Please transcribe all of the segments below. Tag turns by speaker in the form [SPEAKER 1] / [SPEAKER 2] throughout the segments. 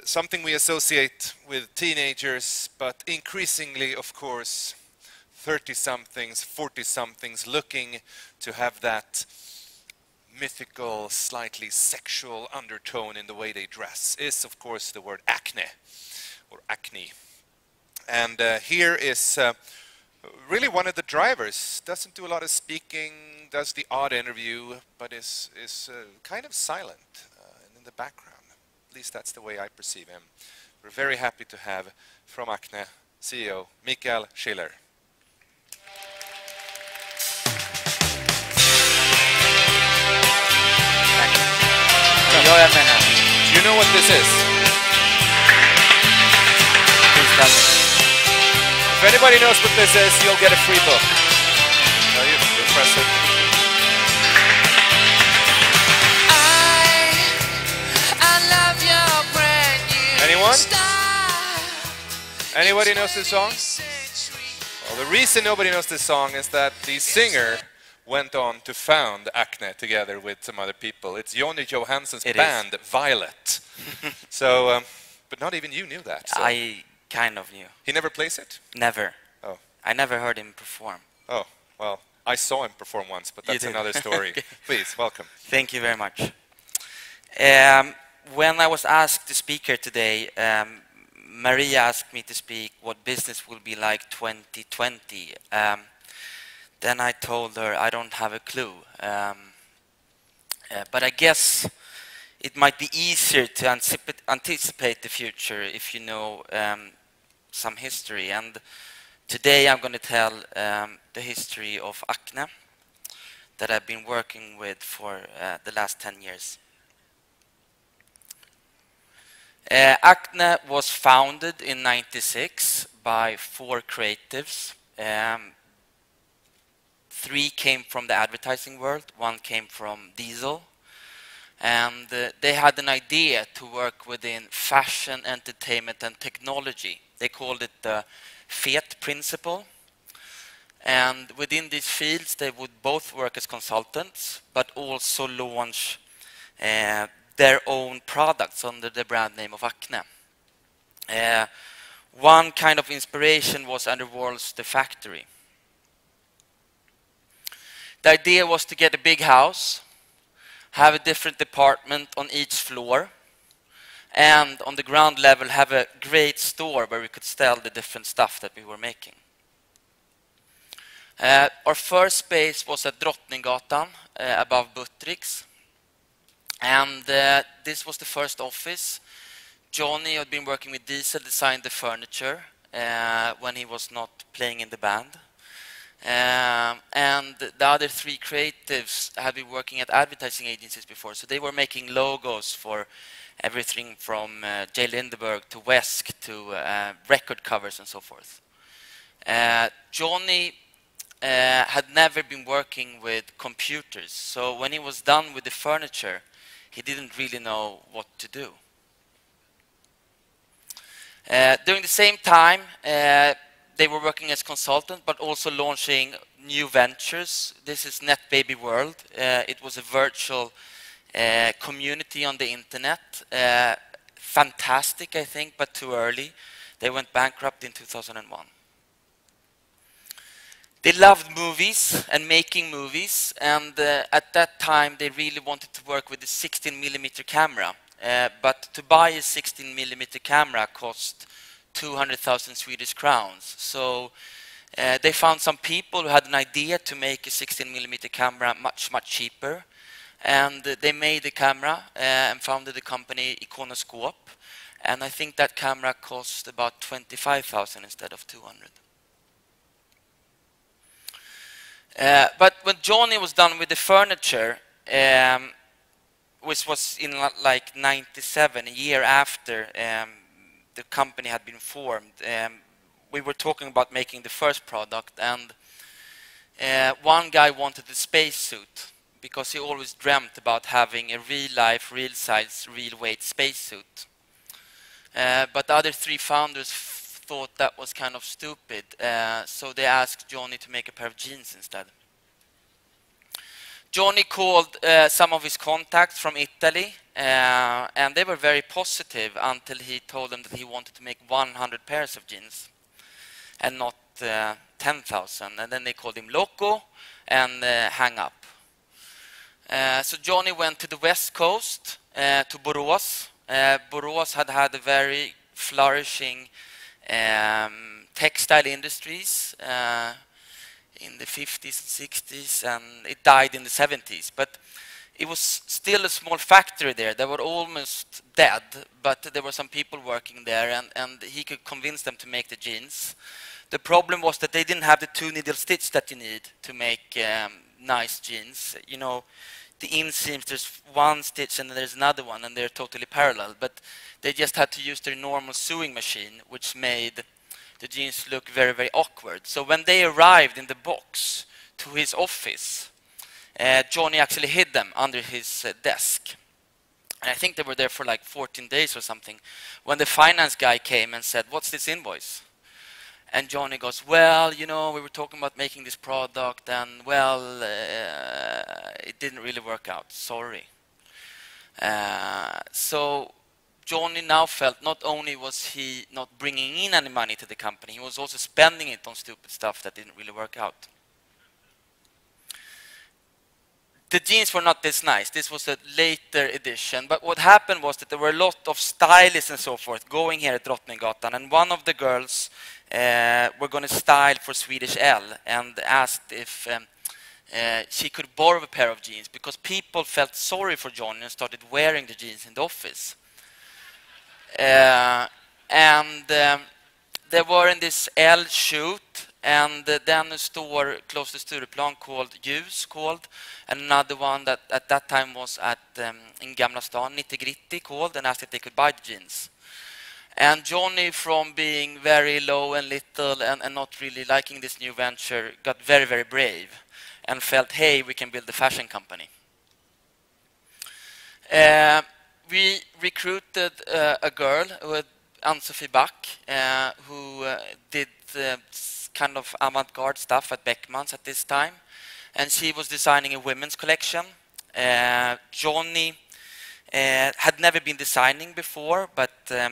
[SPEAKER 1] something we associate with teenagers, but increasingly, of course, 30-somethings, 40-somethings looking to have that mythical, slightly sexual undertone in the way they dress is, of course, the word acne, or acne. And here is really one of the drivers. Doesn't do a lot of speaking, does the odd interview, but is kind of silent in the background. At least that's the way I perceive him. We're very happy to have, from Acne, CEO Mikael Schiller. Do you know what this is?
[SPEAKER 2] Please tell me.
[SPEAKER 1] If anybody knows what this is, you'll get a free book. No, you'll press it.
[SPEAKER 3] I love your brand new
[SPEAKER 1] Anyone?
[SPEAKER 3] style.
[SPEAKER 1] Anybody knows this song? Well, the reason nobody knows this song is that the singer went on to found Acne together with some other people. It's Jonny Johansson's band, Violet. So, but not even you knew that. So.
[SPEAKER 2] I kind of knew.
[SPEAKER 1] He never plays it?
[SPEAKER 2] Never.
[SPEAKER 1] Oh.
[SPEAKER 2] I never heard him perform.
[SPEAKER 1] Oh, well, I saw him perform once, but that's another story.
[SPEAKER 2] Okay.
[SPEAKER 1] Please, welcome.
[SPEAKER 2] Thank you very much. When I was asked to speak here today, Maria asked me to speak what business will be like 2020. Then I told her I don't have a clue. But I guess it might be easier to anticipate the future if you know some history. And today I'm going to tell the history of Acne that I've been working with for the last 10 years. Acne was founded in '96 by 4 creatives. 3 came from the advertising world, 1 came from Diesel, and they had an idea to work within fashion, entertainment and technology. They called it the FET principle, and within these fields they would both work as consultants but also launch their own products under the brand name of Acne. One kind of inspiration was Andy Warhol's The Factory. The idea was to get a big house, have a different department on each floor, and on the ground level have a great store where we could sell the different stuff that we were making. Our first space was at Drottninggatan, above Buttricks, and this was the first office. Johnny had been working with Diesel, designed the furniture when he was not playing in the band. And the other 3 creatives had been working at advertising agencies before, so they were making logos for everything from J. Lindeberg to Wesk to record covers and so forth. Johnny had never been working with computers, so when he was done with the furniture, he didn't really know what to do. During the same time, they were working as consultants, but also launching new ventures. This is Net Baby World. It was a virtual community on the internet. Fantastic, I think, but too early. They went bankrupt in 2001. They loved movies and making movies, and at that time they really wanted to work with a 16mm camera. But to buy a 16mm camera cost 200,000 Swedish crowns. So they found some people who had an idea to make a 16mm camera much cheaper. And they made the camera and founded the company Iconoscope. And I think that camera cost about 25,000 instead of 200. But when Johnny was done with the furniture, which was in like '97, a year after the company had been formed, we were talking about making the first product, and one guy wanted a spacesuit because he always dreamt about having a real-life, real-size, real-weight spacesuit. But the other 3 founders thought that was kind of stupid, so they asked Johnny to make a pair of jeans instead. Johnny called some of his contacts from Italy, and they were very positive until he told them that he wanted to make 100 pairs of jeans and not 10,000. And then they called him loco and hung up. So Johnny went to the west coast, to Borås. Borås had had a very flourishing textile industries in the 50s and 60s, and it died in the 70s. But it was still a small factory there. They were almost dead, but there were some people working there, and he could convince them to make the jeans. The problem was that they didn't have the 2-needle stitch that you need to make nice jeans. You know, the inseams, there's one stitch and then there's another one, and they're totally parallel. But they just had to use their normal sewing machine, which made the jeans look very, very awkward. So when they arrived in the box to his office, Johnny actually hid them under his desk. And I think they were there for like 14 days or something. When the finance guy came and said, "What's this invoice?" And Johnny goes, "Well, you know, we were talking about making this product, and well, it didn't really work out. Sorry." So Johnny now felt not only was he not bringing in any money to the company, he was also spending it on stupid stuff that didn't really work out. The jeans were not this nice. This was a later edition. But what happened was that there were a lot of stylists and so forth going here at Drottninggatan, and one of the girls were going to style for Swedish L and asked if she could borrow a pair of jeans, because people felt sorry for Johnny and started wearing the jeans in the office. They were in this L shoot, and then a store close to Stureplan called Ljus, and another one that at that time was at in Gamla Stan, Nitty Gritty, called and asked if they could buy the jeans. And Johnny, from being very low and little and not really liking this new venture, got very, very brave and felt, hey, we can build a fashion company. We recruited a girl, Ann-Sofie Back, who did kind of avant-garde stuff at Beckmans at this time. And she was designing a women's collection. Johnny had never been designing before, but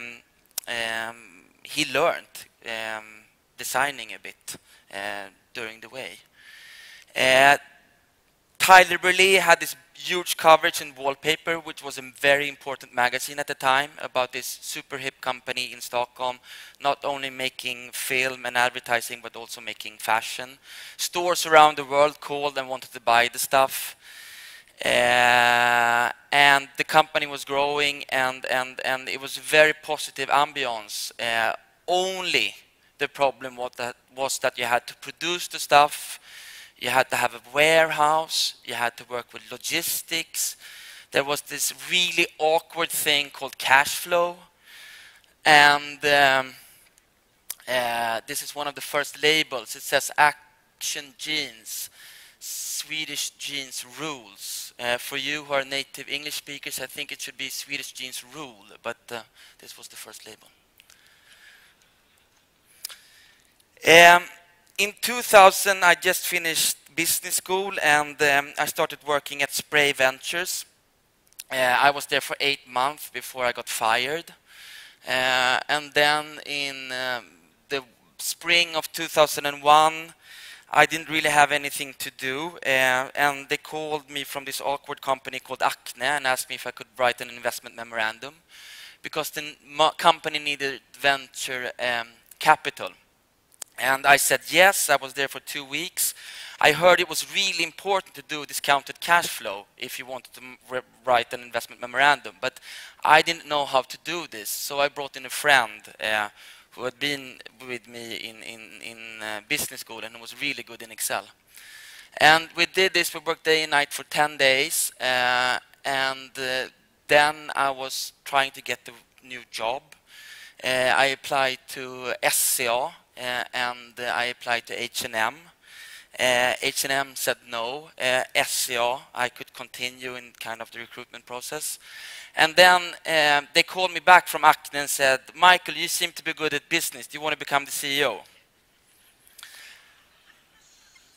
[SPEAKER 2] he learned designing a bit during the way. Tyler Burley had this huge coverage in Wallpaper, which was a very important magazine at the time, about this super hip company in Stockholm, not only making film and advertising, but also making fashion. Stores around the world called and wanted to buy the stuff. And the company was growing, and it was a very positive ambience. Only the problem was that you had to produce the stuff, you had to have a warehouse, you had to work with logistics. There was this really awkward thing called cash flow. And this is one of the first labels. It says Action Jeans, Swedish Jeans Rules. For you who are native English speakers, I think it should be Swedish Jeans Rule, but this was the first label. In 2000, I just finished business school, and I started working at Spray Ventures. I was there for 8 months before I got fired. And then in the spring of 2001, I didn't really have anything to do, and they called me from this awkward company called Acne and asked me if I could write an investment memorandum, because the company needed venture capital. And I said yes. I was there for 2 weeks. I heard it was really important to do discounted cash flow if you wanted to write an investment memorandum, but I didn't know how to do this, so I brought in a friend who had been with me in business school and was really good in Excel. And we did this. We worked day and night for 10 days, and then I was trying to get a new job. I applied to SCA, and I applied to H&M. H&M said no. SCA, I could continue in kind of the recruitment process. And then they called me back from Acne and said, Michael, you seem to be good at business. Do you want to become the CEO?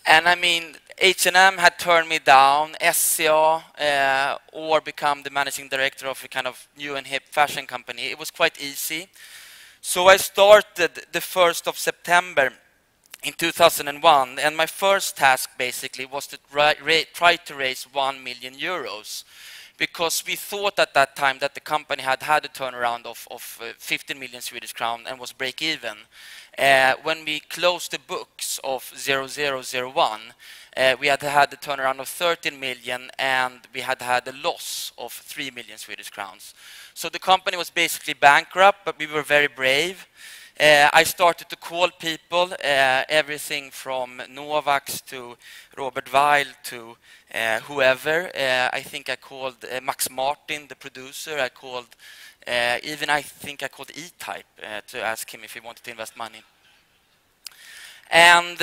[SPEAKER 2] And I mean, H&M had turned me down, SCA, or become the managing director of a kind of new and hip fashion company. It was quite easy. So I started the 1st of September in 2001, and my first task basically was to try to raise 1 million euros, because we thought at that time that the company had had a turnaround of 15 million Swedish crown and was break even. When we closed the books of 0001, we had had a turnaround of 13 million and we had had a loss of 3 million Swedish crowns. So the company was basically bankrupt, but we were very brave. I started to call people, everything from Novax to Robert Weil to whoever. I think I called Max Martin, the producer. I called, I think I called E-Type to ask him if he wanted to invest money. And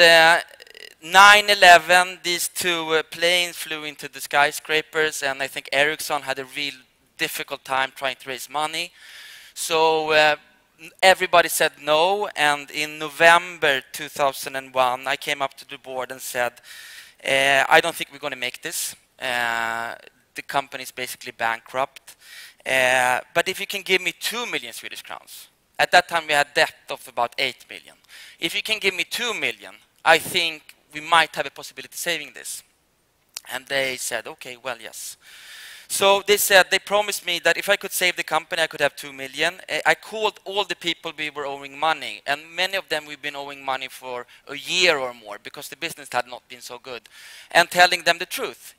[SPEAKER 2] 9/11, these two planes flew into the skyscrapers, and I think Ericsson had a real difficult time trying to raise money. So everybody said no, and in November 2001, I came up to the board and said, I don't think we're going to make this. The company is basically bankrupt. But if you can give me 2 million Swedish crowns, at that time we had debt of about 8 million. If you can give me 2 million, I think we might have a possibility of saving this. And they said, okay, well, yes. So they said, they promised me that if I could save the company, I could have 2 million. I called all the people we were owing money, and many of them we've been owing money for a year or more because the business had not been so good, and telling them the truth.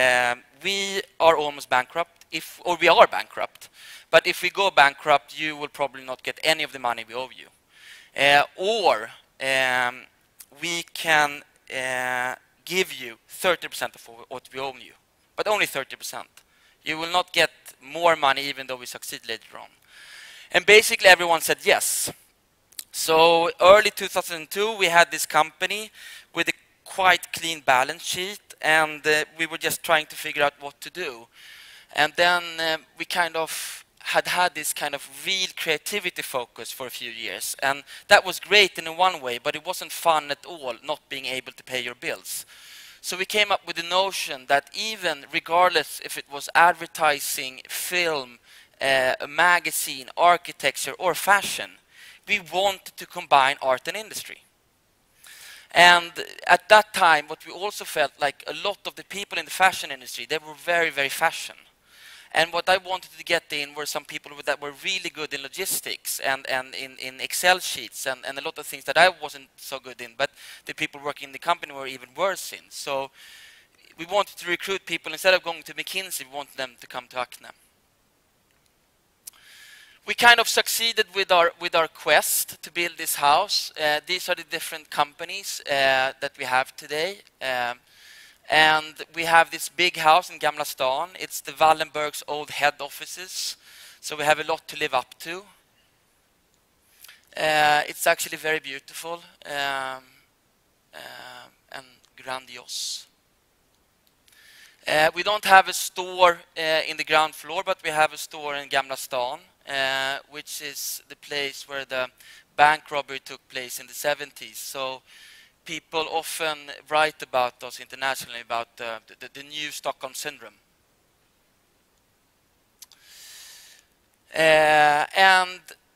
[SPEAKER 2] We are almost bankrupt, or we are bankrupt, but if we go bankrupt, you will probably not get any of the money we owe you. Or we can give you 30% of what we owe you, but only 30%. You will not get more money even though we succeed later on. And basically everyone said yes. So early 2002 we had this company with a quite clean balance sheet, and we were just trying to figure out what to do. And then we kind of had this kind of real creativity focus for a few years, and that was great in one way, but it wasn't fun at all not being able to pay your bills. So we came up with the notion that even regardless if it was advertising, film, a magazine, architecture or fashion, we wanted to combine art and industry. And at that time, what we also felt like a lot of the people in the fashion industry, they were very, very fashion. And what I wanted to get in were some people that were really good in logistics and in Excel sheets and a lot of things that I wasn't so good in, but the people working in the company were even worse in. So we wanted to recruit people. Instead of going to McKinsey, we wanted them to come to Acne. We kind of succeeded with our quest to build this house. These are the different companies that we have today. And we have this big house in Gamla Stan. It's the Wallenberg's old head offices. So we have a lot to live up to. It's actually very beautiful and grandiose. We don't have a store in the ground floor, but we have a store in Gamla Stan, which is the place where the bank robbery took place in the 70s. So people often write about us internationally about the new Stockholm syndrome. And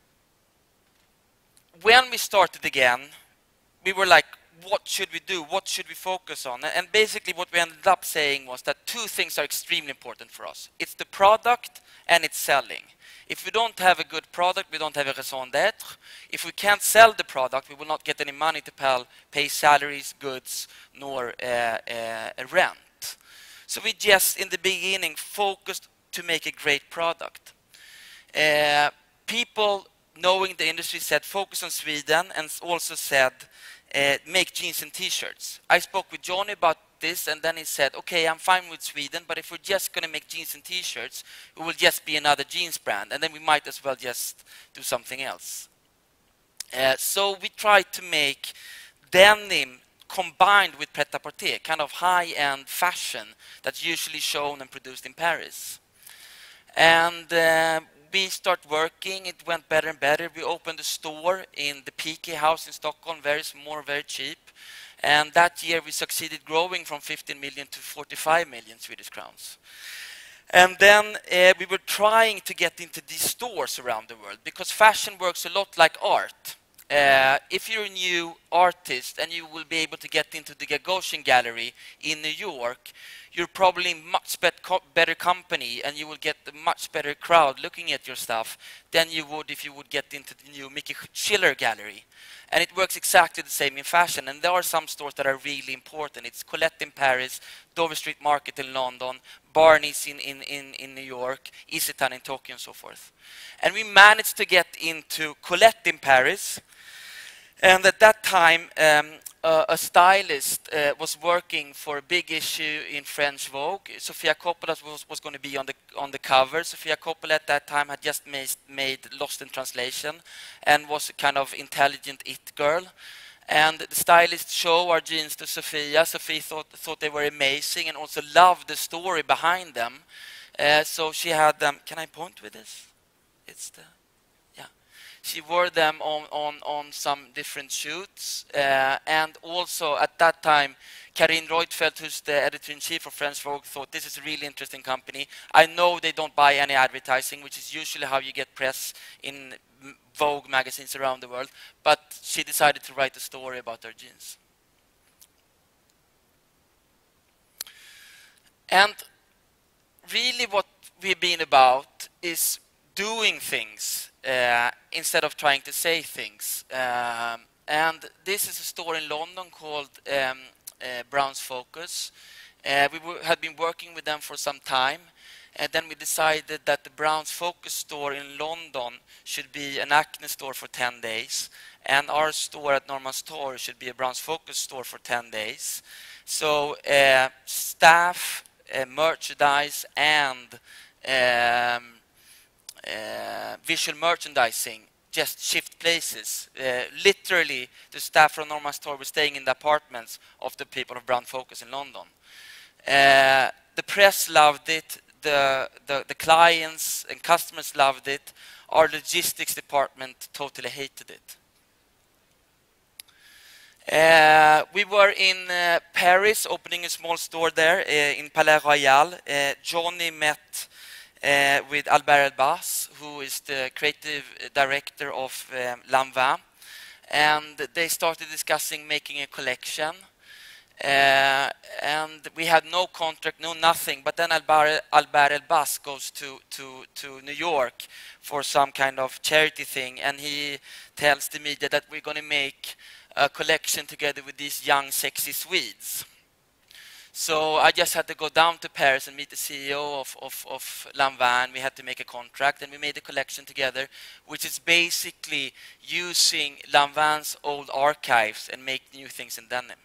[SPEAKER 2] when we started again, we were like, what should we do? What should we focus on? And basically what we ended up saying was that two things are extremely important for us. It's the product and it's selling. If we don't have a good product, we don't have a raison d'être. If we can't sell the product, we will not get any money to pay salaries, goods, nor rent. So we just, in the beginning, focused to make a great product. People knowing the industry said, focus on Sweden, and also said, make jeans and t-shirts. I spoke with Johnny about this, and then he said, okay, I'm fine with Sweden, but if we're just going to make jeans and t-shirts, it will just be another jeans brand, and then we might as well just do something else. So we tried to make denim combined with pret-a-porter, kind of high-end fashion that's usually shown and produced in Paris. And we started working, it went better and better. We opened a store in the PK house in Stockholm, very small, very cheap. And that year we succeeded growing from 15 million to 45 million Swedish crowns. And then we were trying to get into these stores around the world, because fashion works a lot like art. If you're a new artist and you will be able to get into the Gagosian Gallery in New York, you're probably in much better company, and you will get a much better crowd looking at your stuff than you would if you would get into the new Mikael Schiller Gallery. And it works exactly the same in fashion. And there are some stores that are really important. It's Colette in Paris, Dover Street Market in London, Barney's in New York, Isetan in Tokyo, and so forth. And we managed to get into Colette in Paris. And at that time, a stylist was working for a big issue in French Vogue. Sofia Coppola was going to be on the cover. Sofia Coppola at that time had just made Lost in Translation and was a kind of intelligent it girl. And the stylist showed our jeans to Sofia. Sofia thought they were amazing and also loved the story behind them. So she had them. Can I point with this? It's the... She wore them on some different shoots, and also at that time, Karin Reutfeld, who's the editor-in-chief of French Vogue, thought this is a really interesting company. I know they don't buy any advertising, which is usually how you get press in Vogue magazines around the world, but she decided to write a story about their jeans. And really what we've been about is doing things instead of trying to say things. And this is a store in London called Brown's Focus. We had been working with them for some time, and then we decided that the Brown's Focus store in London should be an Acne store for 10 days, and our store at Norrmalmstorg should be a Brown's Focus store for 10 days. So staff, merchandise, and visual merchandising just shift places. Literally, the staff from Norrmalmstorg were staying in the apartments of the people of Brown Focus in London. The press loved it, the clients and customers loved it. Our logistics department totally hated it. We were in Paris, opening a small store there in Palais Royal. Johnny met with Albert Elbaz, who is the creative director of Lanvin, and they started discussing making a collection. And we had no contract, no nothing, but then Albert Elbaz goes to New York for some kind of charity thing, and he tells the media that we're going to make a collection together with these young sexy Swedes. So I just had to go down to Paris and meet the CEO of Lanvin. We had to make a contract, and we made a collection together, which is basically using Lanvin's old archives and make new things in denim.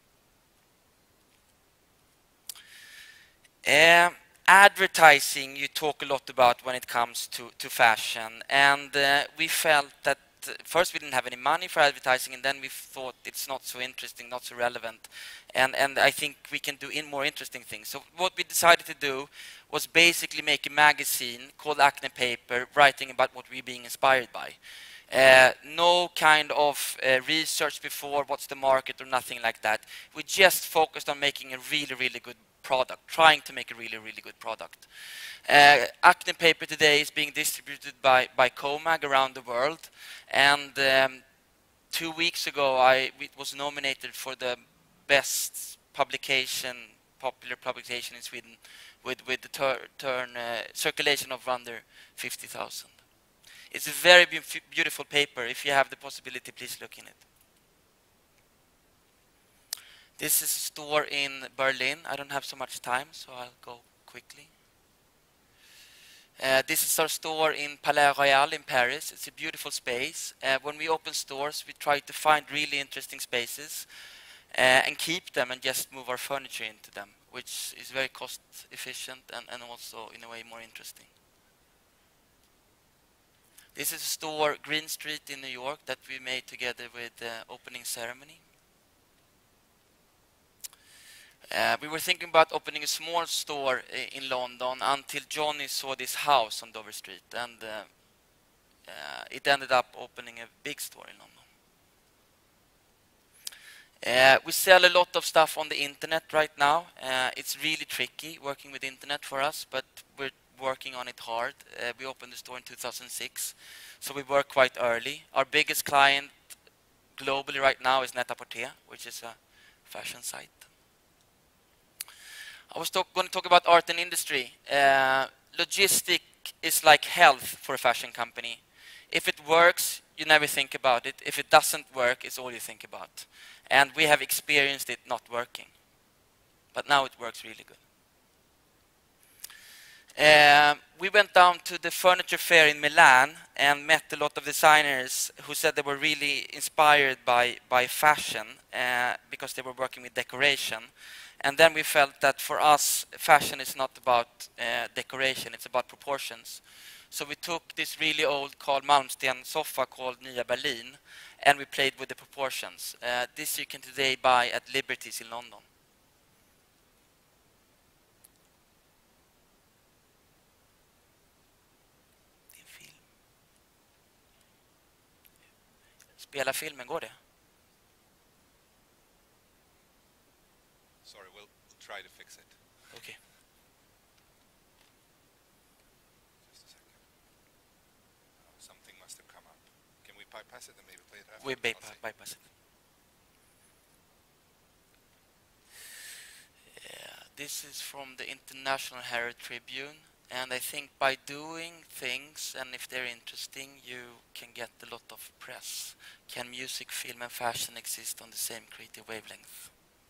[SPEAKER 2] Advertising you talk a lot about when it comes to fashion, and we felt that first we didn't have any money for advertising, and then we thought it's not so interesting, not so relevant, and I think we can do more interesting things. So what we decided to do was basically make a magazine called Acne Paper, writing about what we're being inspired by. No kind of research before what's the market or nothing like that. We just focused on making a really, really good product, trying to make a really, really good product. Acne Paper today is being distributed by Comag around the world, and 2 weeks ago it was nominated for the best publication, popular publication in Sweden, with the circulation of under 50,000. It's a very beautiful paper. If you have the possibility, please look in it. This is a store in Berlin. I don't have so much time, so I'll go quickly. This is our store in Palais Royal in Paris. It's a beautiful space. When we open stores, we try to find really interesting spaces and keep them and just move our furniture into them, which is very cost efficient and also in a way more interesting. This is a store, Green Street in New York, that we made together with the opening ceremony. We were thinking about opening a small store in London until Johnny saw this house on Dover Street, and it ended up opening a big store in London. We sell a lot of stuff on the internet right now. It's really tricky working with internet for us, but we're working on it hard. We opened the store in 2006, so we work quite early. Our biggest client globally right now is Net-a-Porter, which is a fashion site. I was going to talk about art and industry. Logistic is like health for a fashion company. If it works, you never think about it. If it doesn't work, it's all you think about. And we have experienced it not working. But now it works really good. We went down to the furniture fair in Milan and met a lot of designers who said they were really inspired by fashion because they were working with decoration. And then we felt that for us, fashion is not about decoration, it's about proportions. So we took this really old Carl Malmsten sofa called Nya Berlin, and we played with the proportions. This you can today buy at Liberties in London. Spela filmen, går det?
[SPEAKER 1] Sorry, we'll try to fix it.
[SPEAKER 2] Okay.
[SPEAKER 1] Just a second. Oh, something must have come up. Can we bypass it and maybe play it after?
[SPEAKER 2] We
[SPEAKER 1] I'll
[SPEAKER 2] bypass it. This is from the International Herald Tribune, and I think by doing things, and if they're interesting, you can get a lot of press. Can music, film, and fashion exist on the same creative wavelength?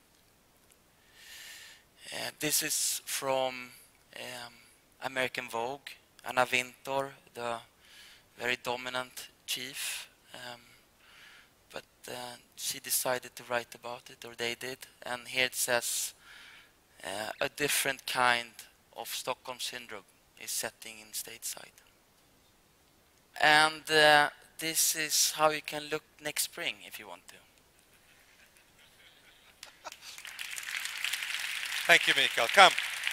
[SPEAKER 2] This is from American Vogue, Anna Wintour, the very dominant chief, but she decided to write about it, or they did, and here it says a different kind of Stockholm syndrome is setting in stateside. And this is how you can look next spring if you want to.
[SPEAKER 1] Thank you, Mikael. Come.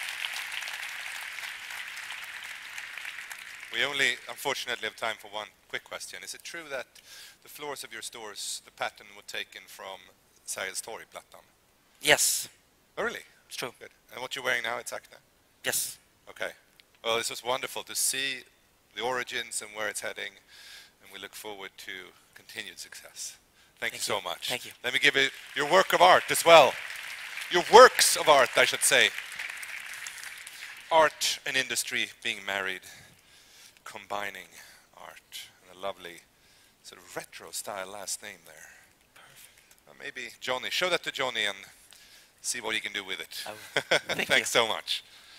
[SPEAKER 1] We only, unfortunately, have time for one quick question. Is it true that the floors of your stores, the pattern was taken from Sergels Torg-plattan?
[SPEAKER 2] Yes.
[SPEAKER 1] Oh, really?
[SPEAKER 2] It's true.
[SPEAKER 1] Good. And what you're wearing now, it's Acne?
[SPEAKER 2] Yes.
[SPEAKER 1] Okay. Well, this was wonderful to see the origins and where it's heading, and we look forward to continued success. Thank you so much.
[SPEAKER 2] Thank you.
[SPEAKER 1] Let me give you your work of art as well. Your works of art, I should say. Art and industry being married, combining art and a lovely sort of retro style last name there. Perfect. Maybe Johnny, show that to Johnny and see what he can do with it.
[SPEAKER 2] Thank you.
[SPEAKER 1] Thanks so much.